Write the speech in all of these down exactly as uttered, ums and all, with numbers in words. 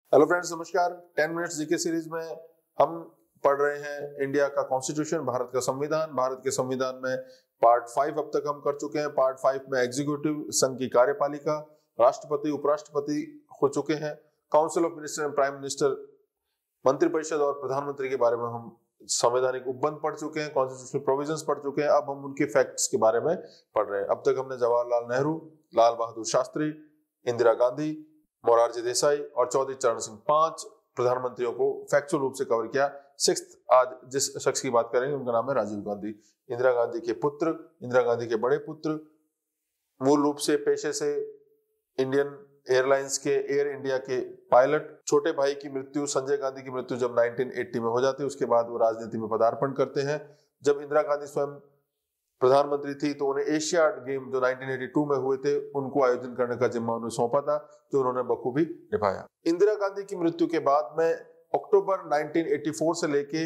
Hello friends, नमस्कार। Ten minutes GK series में हम पढ़ रहे हैं इंडिया का कॉन्स्टिट्यूशन, भारत का संविधान। भारत के संविधान में पार्ट फाइव अब तक हम कर चुके हैं। पार्ट फाइव में एग्जीक्यूटिव, संघ की कार्यपालिका, राष्ट्रपति, उपराष्ट्रपति हो चुके हैं। Council of minister and prime minister, मंत्रिपरिषद और प्रधानमंत्री के बारे में हम संवैधानिक उपबंध पढ़ चुके हैं, कॉन्स्टिट्यूशनल प्रोविजंस पढ़ चुके हैं। अब हम उनके फैक्ट्स के बारे में पढ़ रहे हैं। अब तक हमने जवाहरलाल नेहरू, लाल बहादुर शास्त्री, इंदिरा गांधी, मोरारजी देसाई और चौधरी चरण सिंह, पांच प्रधानमंत्रियों को फैक्चुअल रूप से कवर किया। सिक्स्थ, आज जिस शख्स की बात करेंगे उनका नाम है राजीव गांधी। इंदिरा गांधी के पुत्र, इंदिरा गांधी के बड़े पुत्र, मूल रूप से पेशे से इंडियन एयरलाइंस के, एयर इंडिया के पायलट। छोटे भाई की मृत्यु, संजय गांधी की मृत्यु जब नाइनटीन एटी में हो जाती है, उसके बाद वो राजनीति में पदार्पण करते हैं। जब इंदिरा गांधी स्वयं प्रधानमंत्री थी तो उन्हें एशियाड गेम जो नाइनटीन एटी टू में हुए थे, उनको आयोजन करने का जिम्मा उन्हें सौंपा था, जो उन्होंने बखूबी निभाया। इंदिरा गांधी की मृत्यु के बाद में अक्टूबर नाइनटीन एटी फोर से लेके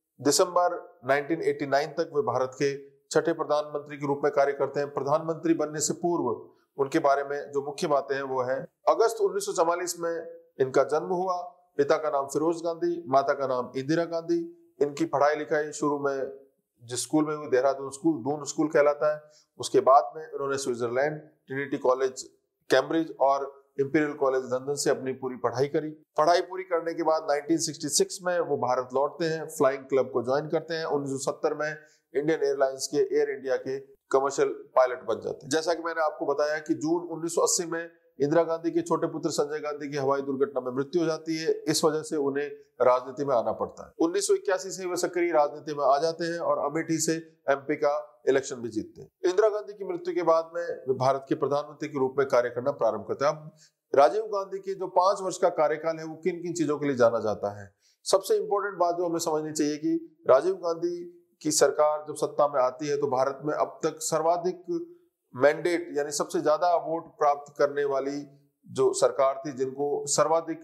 दिसंबर नाइनटीन एटी नाइन तक वे भारत के छठे प्रधानमंत्री के रूप में कार्य करते हैं। प्रधानमंत्री बनने से पूर्व उनके बारे में जो मुख्य बातें हैं वो है, अगस्त उन्नीस सौ चवालीस में इनका जन्म हुआ। पिता का नाम फिरोज गांधी, माता का नाम इंदिरा गांधी। इनकी पढ़ाई लिखाई शुरू में जिस स्कूल में हुई, देहरादून स्कूल, दून स्कूल कहलाता है। उसके बाद में उन्होंने स्विट्जरलैंड, ट्रिनिटी कॉलेज कैम्ब्रिज और इंपीरियल कॉलेज लंदन से अपनी पूरी पढ़ाई करी। पढ़ाई पूरी करने के बाद नाइनटीन सिक्सटी सिक्स में वो भारत लौटते हैं, फ्लाइंग क्लब को ज्वाइन करते हैं। उन्नीस सौ सत्तर में इंडियन एयरलाइंस के, एयर इंडिया के कमर्शियल पायलट बन जाते हैं। जैसा कि मैंने आपको बताया कि जून उन्नीस सौ अस्सी में इंदिरा गांधी के छोटे पुत्र संजय गांधी की हवाई दुर्घटना में मृत्यु हो जाती है। इस वजह से उन्हें राजनीति में आना पड़ता है। उन्नीस सौ इक्यासी से वे सक्रिय राजनीति में आ जाते हैं और अमेठी से एमपी का इलेक्शन भी जीतते हैं। इंदिरा गांधी की मृत्यु के बाद में वे भारत के प्रधानमंत्री के रूप में कार्य करना प्रारंभ करते हैं। अब राजीव गांधी के जो पांच वर्ष का कार्यकाल है वो किन किन चीजों के लिए जाना जाता है। सबसे इंपॉर्टेंट बात जो हमें समझनी चाहिए कि राजीव गांधी की सरकार जब सत्ता में आती है तो भारत में अब तक सर्वाधिक मैंडेट यानी सबसे ज्यादा वोट प्राप्त करने वाली जो सरकार थी, जिनको सर्वाधिक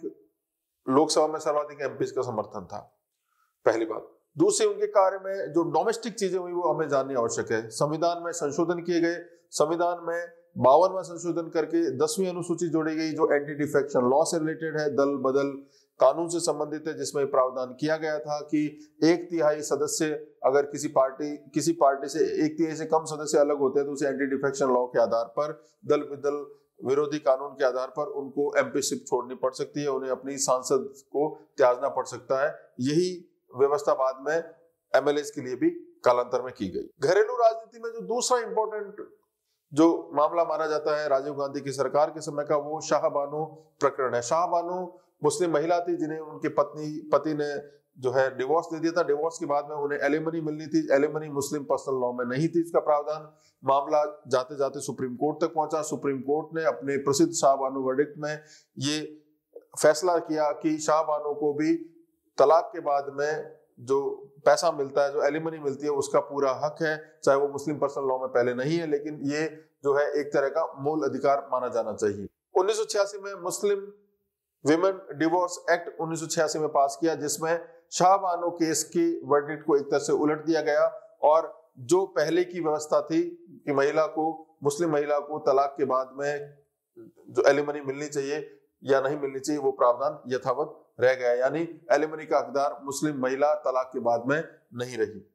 लोकसभा में सर्वाधिक एमपी का समर्थन था। पहली बात। दूसरी, उनके कार्य में जो डोमेस्टिक चीजें हुई वो हमें जाननी आवश्यक है। संविधान में संशोधन किए गए। संविधान में बावनवा संशोधन करके दसवीं अनुसूची जोड़ी गई जो एंटी डिफेक्शन लॉ से रिलेटेड है, दल बदल कानून से संबंधित है, जिसमें प्रावधान किया गया था कि एक तिहाई सदस्य अगर किसी पार्टी किसी पार्टी से एक तिहाई से कम सदस्य अलग होते हैं तो उसे एंटी डिफेक्शन लॉ के आधार पर, दल बदल विरोधी कानून के आधार पर उनको एमपीशिप छोड़नी पड़ सकती है, उन्हें अपनी सांसद को त्यागना पड़ सकता है। यही व्यवस्था बाद में एमएलए के लिए भी कालांतर में की गई। घरेलू राजनीति में जो दूसरा इंपॉर्टेंट जो मामला माना जाता है राजीव गांधी की सरकार के समय का, वो शाह बानो प्रकरण है। शाह बानो मुस्लिम महिला थी जिन्हें उनके पत्नी पति ने जो है डिवोर्स दे दिया था। डिवोर्स के बाद में उन्हें एलिमनी मिलनी थी। एलिमनी मुस्लिम पर्सनल लॉ में नहीं थी इसका प्रावधान। मामला जाते जाते सुप्रीम कोर्ट तक पहुंचा। सुप्रीम कोर्ट ने अपने प्रसिद्ध शाह बानो वर्डिक्ट में ये फैसला किया कि शाह बानो को भी तलाक के बाद में जो पैसा मिलता है, जो एलिमनी मिलती है, उसका पूरा हक है, चाहे वो मुस्लिम पर्सनल लॉ में पहले नहीं है, लेकिन ये जो है एक तरह का मूल अधिकार माना जाना चाहिए। उन्नीस सौ छियासी में मुस्लिम विमेन डिवोर्स एक्ट उन्नीस सौ छियासी में पास किया, जिसमें शाह बानो केस की वर्डिक्ट को एक तरह से उलट दिया गया और जो पहले की व्यवस्था थी कि महिला को, मुस्लिम महिला को तलाक के बाद में जो एलिमनी मिलनी चाहिए या नहीं मिलनी चाहिए, वो प्रावधान यथावत रह गया। यानी एलिमनी का हकदार मुस्लिम महिला तलाक के बाद में नहीं रही।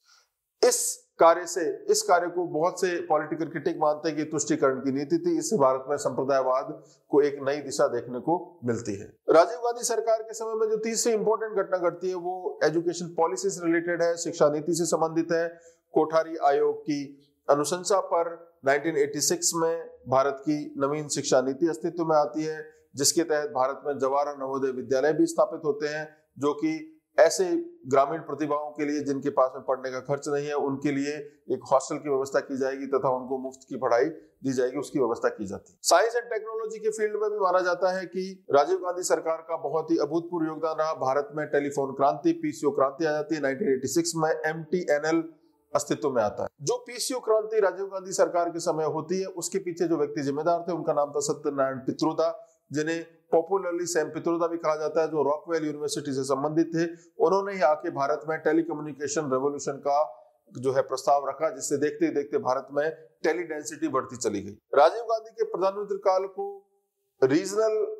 इस कार्य से इस कार्य को बहुत से पॉलिटिकल क्रिटिक मानते हैं कि तुष्टीकरण की नीति थी। इससे भारत में संप्रदायवाद को एक नई दिशा देखने को मिलती है। राजीव गांधी सरकार के समय में जो तीसरी इंपॉर्टेंट घटना घटती है वो एजुकेशन पॉलिसी से रिलेटेड है, शिक्षा नीति से संबंधित है। कोठारी आयोग की अनुशंसा पर नाइनटीन एटी सिक्स में भारत की नवीन शिक्षा नीति अस्तित्व में आती है, जिसके तहत भारत में जवाहर नवोदय विद्यालय भी स्थापित होते हैं, जो कि ऐसे ग्रामीण प्रतिभाओं के लिए जिनके पास में पढ़ने का खर्च नहीं है, उनके लिए एक हॉस्टल की व्यवस्था की जाएगी तथा उनको मुफ्त की पढ़ाई दी जाएगी, उसकी व्यवस्था की जाती है। साइंस एंड टेक्नोलॉजी के फील्ड में भी माना जाता है कि राजीव गांधी सरकार का बहुत ही अभूतपूर्व योगदान रहा। भारत में टेलीफोन क्रांति, पीसीओ क्रांति आ जाती है। नाइनटीन एटी सिक्स में एमटीएनएल अस्तित्व में आता है। जो पीसीओ क्रांति राजीव गांधी सरकार के समय होती है, उसके पीछे जो व्यक्ति जिम्मेदार थे उनका नाम था सत्यनारायण पित्रोदा, जिन्हें पॉपुलरली सैम पित्रोदा भी कहा जाता है, जो रॉकवेल यूनिवर्सिटी से संबंधित थे। उन्होंने ही आके भारत में टेलीकम्युनिकेशन रेवोल्यूशन का जो है प्रस्ताव रखा, जिससे देखते ही देखते भारत में टेली डेंसिटी बढ़ती चली गई। राजीव गांधी के प्रधानमंत्री काल को रीजनल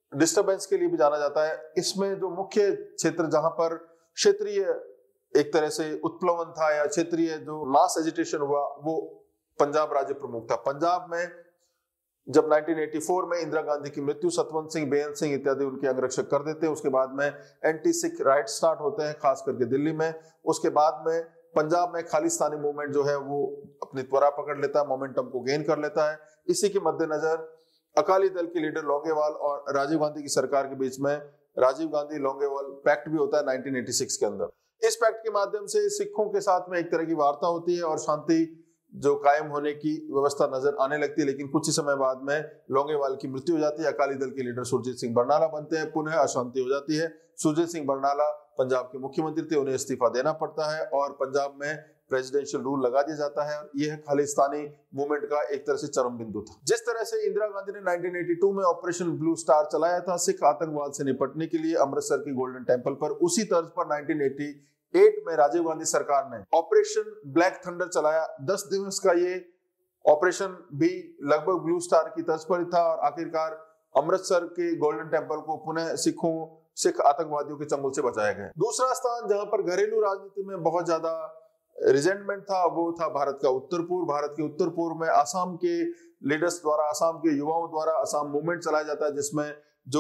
डिस्टरबेंस के लिए भी जाना जाता है। इसमें जो मुख्य क्षेत्र जहां पर क्षेत्रीय एक तरह से उत्प्लवन था या क्षेत्रीय जो मास एजिटेशन हुआ वो पंजाब राज्य प्रमुख था। पंजाब में जब नाइनटीन एटी फोर में इंदिरा गांधी की मृत्यु, सतवंत सिंह, बेअंत सिंह इत्यादि उनके अंगरक्षक कर देते हैं। उसके बाद में एंटी सिख राइट स्टार्ट होते हैं, खास करके दिल्ली में। उसके बाद में पंजाब में खालिस्तानी मूवमेंट जो है वो अपनी त्वरा पकड़ लेता है, मोमेंटम को गेन कर लेता है। इसी के मद्देनजर अकाली दल के लीडर लौंगेवाल और राजीव गांधी की सरकार के बीच में राजीव गांधी लौंगेवाल पैक्ट भी होता है नाइनटीन एटी सिक्स के अंदर। इस पैक्ट के माध्यम से सिखों के साथ में एक तरह की वार्ता होती है और शांति जो कायम होने की व्यवस्था नजर आने लगती है। लेकिन कुछ ही समय बाद में लौंगेवाल की मृत्यु हो जाती है, अकाली दल के लीडर सुरजीत सिंह बरनाला बनते हैं, पुनः अशांति हो जाती है। सुरजीत सिंह बरनाला पंजाब के मुख्यमंत्री थे, उन्हें इस्तीफा देना पड़ता है और पंजाब में प्रेसिडेंशियल रूल लगा दिया जाता है। यह खालिस्तानी मूवमेंट का एक तरह से चरम बिंदु था। जिस तरह से इंदिरा गांधी ने नाइनटीन एटी टू में ऑपरेशन ब्लू स्टार चलाया था सिख आतंकवाद से निपटने के लिए अमृतसर की गोल्डन टेंपल पर, उसी तर्ज पर नाइनटीन एटी एट में राजीव गांधी सरकार ने ऑपरेशन ब्लैक थंडर चलाया। दस दिवस का ये ऑपरेशन भी लगभग ब्लू स्टार की तर्ज पर था और आखिरकार अमृतसर के गोल्डन टेंपल को पुनः सिखों सिख आतंकवादियों के चंगुल से बचाया गया। दूसरा स्थान जहां पर घरेलू राजनीति में बहुत ज्यादा रिजेंटमेंट था वो था भारत का उत्तर पूर्व। भारत के उत्तर पूर्व में असम के लीडर्स द्वारा, असम के युवाओं द्वारा असम मूवमेंट चलाया जाता है, जिसमें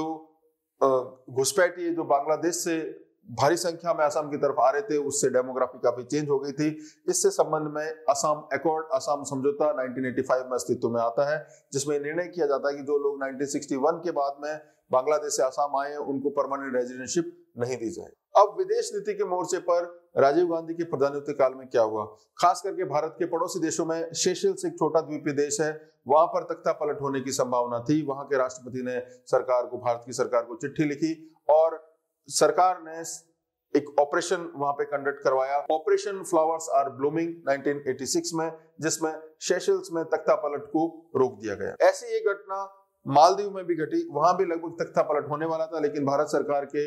जो घुसपैठी जो बांग्लादेश से भारी संख्या में असम की तरफ आ रहे थे, उससे डेमोग्राफी काफी चेंज हो गई थी। इससे संबंध में असम अकॉर्ड, असम समझौता नाइनटीन एटी फाइव में अस्तित्व में आता है, जिसमें निर्णय किया जाता है कि जो लोग नाइनटीन सिक्सटी वन के बाद में बांग्लादेश से असम आए हैं उनको परमानेंट रेजिडेंटशिप नहीं दी जाए। अब विदेश नीति के मोर्चे पर राजीव गांधी के प्रधानमंत्री काल में क्या हुआ, खास करके भारत के पड़ोसी देशों में सेशेल्स एक छोटा द्वीपीय देश है, वहां पर तख्ता पलट होने की संभावना थी। वहां के राष्ट्रपति ने सरकार को, भारत की सरकार को चिट्ठी लिखी और सरकार ने एक ऑपरेशन वहां पे कंडक्ट करवाया, Operation Flowers are Blooming nineteen eighty six में, जिसमें सेशेल्स में तख्ता पलट को रोक दिया गया। ऐसी एक घटना मालदीव में भी घटी, वहां भी लगभग तख्ता पलट होने वाला था, लेकिन भारत सरकार के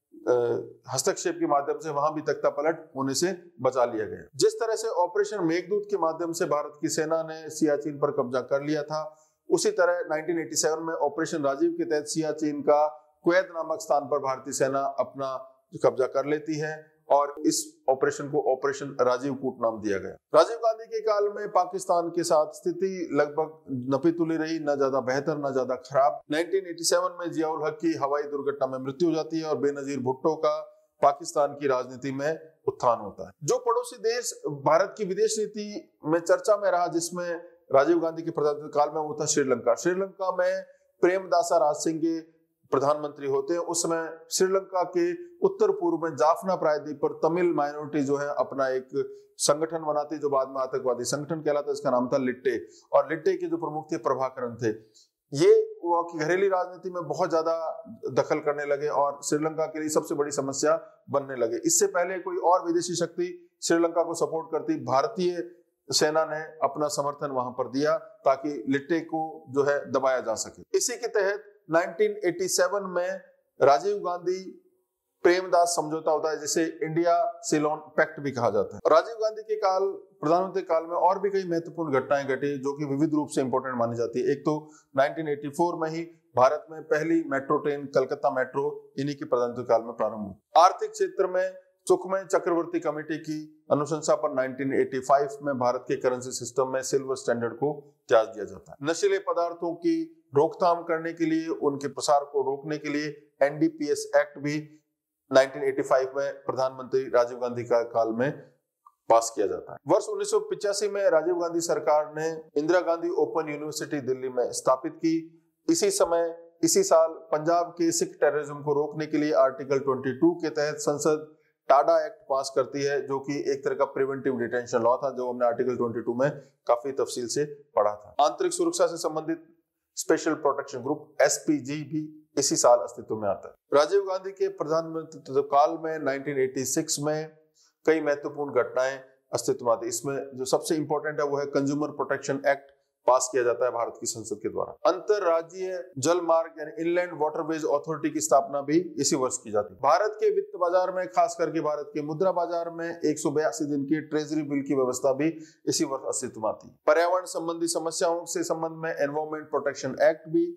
हस्तक्षेप के माध्यम से वहां भी तख्ता पलट होने से बचा लिया गया। जिस तरह से ऑपरेशन मेघदूत के माध्यम से भारत की सेना ने सियाचिन पर कब्जा कर लिया था, उसी तरह नाइनटीन एटी सेवन में ऑपरेशन राजीव के तहत सियाचिन का क्वैद नामक स्थान पर भारतीय सेना अपना कब्जा कर लेती है और इस ऑपरेशन को ऑपरेशन राजीव कूट नाम दिया गया। राजीव गांधी के काल में पाकिस्तान के साथ स्थिति लगभग नपी-तुली रही, न ज्यादा बेहतर न ज्यादा खराब। नाइनटीन एटी सेवन में जियाउल हक की हवाई दुर्घटना में मृत्यु हो जाती है और बेनजीर भुट्टो का पाकिस्तान की राजनीति में उत्थान होता है। जो पड़ोसी देश भारत की विदेश नीति में चर्चा में रहा जिसमें राजीव गांधी के प्रधानमंत्री काल में, वो था श्रीलंका। श्रीलंका में प्रेमदासा राज सिंह के प्रधानमंत्री होते हैं। उस समय श्रीलंका के उत्तर पूर्व में जाफना प्रायद्वीप पर तमिल माइनॉरिटी जो है अपना एक संगठन बनाती, जो बाद में आतंकवादी संगठन कहलाता है। इसका नाम था लिट्टे, और लिट्टे के जो प्रमुख थे प्रभाकरन थे। ये वो की घरेलू राजनीति में बहुत ज्यादा दखल करने लगे और श्रीलंका के लिए सबसे बड़ी समस्या बनने लगे। इससे पहले कोई और विदेशी शक्ति श्रीलंका को सपोर्ट करती, भारतीय सेना ने अपना समर्थन वहां पर दिया ताकि लिट्टे को जो है दबाया जा सके। इसी के तहत नाइनटीन एटी सेवन में राजीव गांधी प्रेमदास समझौता होता है, जिसे इंडिया सिलोन पैक्ट भी कहा जाता है। राजीव गांधी के काल प्रधानमंत्री काल में और भी कई महत्वपूर्ण घटनाएं घटी जो कि विविध रूप से इंपॉर्टेंट मानी जाती है। एक तो नाइनटीन एटी फोर में ही भारत में पहली मेट्रो ट्रेन कलकत्ता मेट्रो इन्हीं के प्रधानमंत्री काल में प्रारंभ हुई। आर्थिक क्षेत्र में सुखमय चक्रवर्ती कमेटी की अनुशंसा पर नाइनटीन एटी फाइव में भारत के करेंसी सिस्टम में सिल्वर स्टैंडर्ड को त्याग दिया जाता है। नशीले पदार्थों की रोकथाम करने के लिए, उनके प्रसार को रोकने के लिए N D P S act भी नाइनटीन एटी फाइव में प्रधानमंत्री राजीव गांधी का काल में पास किया जाता है। वर्ष उन्नीस सौ पिचासी में राजीव गांधी सरकार ने इंदिरा गांधी ओपन यूनिवर्सिटी दिल्ली में स्थापित की। इसी समय इसी साल पंजाब के सिख टेररिज्म को रोकने के लिए आर्टिकल बाईस के तहत संसद टाडा एक्ट पास करती है, जो कि एक तरह का प्रिवेंटिव डिटेंशन लॉ था, जो हमने आर्टिकल बाईस में काफी तफसील से पढ़ा था। आंतरिक सुरक्षा से संबंधित special protection group S P G भी इसी साल अस्तित्व में आता है। राजीव गांधी के प्रधानमंत्री काल में नाइनटीन एटी सिक्स में कई महत्वपूर्ण घटनाएं अस्तित्व में आती है। इसमें जो सबसे इंपॉर्टेंट है वो है कंज्यूमर प्रोटेक्शन एक्ट पास किया जाता है भारत की संसद के द्वारा। अंतरराज्यीय जल मार्ग यानी इनलैंड वाटरवेज अथॉरिटी की स्थापना भी इसी वर्ष की जाती है। भारत के वित्त बाजार में, खास करके भारत के मुद्रा बाजार में एक सौ बयासी दिन की ट्रेजरी बिल की व्यवस्था भी इसी वर्ष अस्तित्व में आती है। पर्यावरण संबंधी समस्याओं से संबंध में एनवायरमेंट प्रोटेक्शन एक्ट भी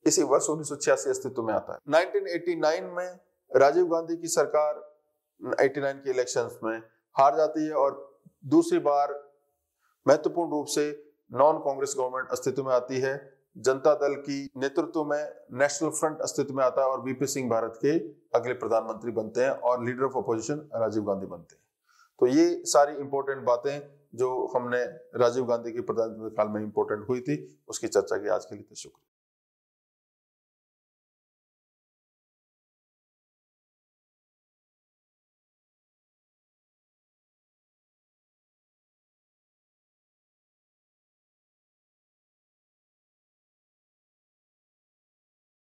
इसी वर्ष उन्नीस सौ छियासी अस्तित्व में आता है। नाइनटीन एटी नाइन में राजीव गांधी की सरकार नवासी के इलेक्शंस में हार जाती है और दूसरी बार महत्वपूर्ण रूप से नॉन कांग्रेस गवर्नमेंट अस्तित्व में आती है। जनता दल की नेतृत्व में नेशनल फ्रंट अस्तित्व में आता है और वीपी सिंह भारत के अगले प्रधानमंत्री बनते हैं और leader of opposition Rajiv Gandhi बनते हैं। तो ये सारी इंपॉर्टेंट बातें जो हमने राजीव गांधी के प्रधानमंत्री काल में इंपॉर्टेंट हुई थी, उसकी चर्चा की। आज के लिए तो शुक्रिया।